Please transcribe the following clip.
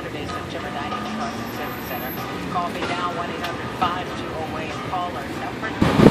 Saturday, September 9th, Carson Civic Center. Call me now, 1-800-5208 caller number.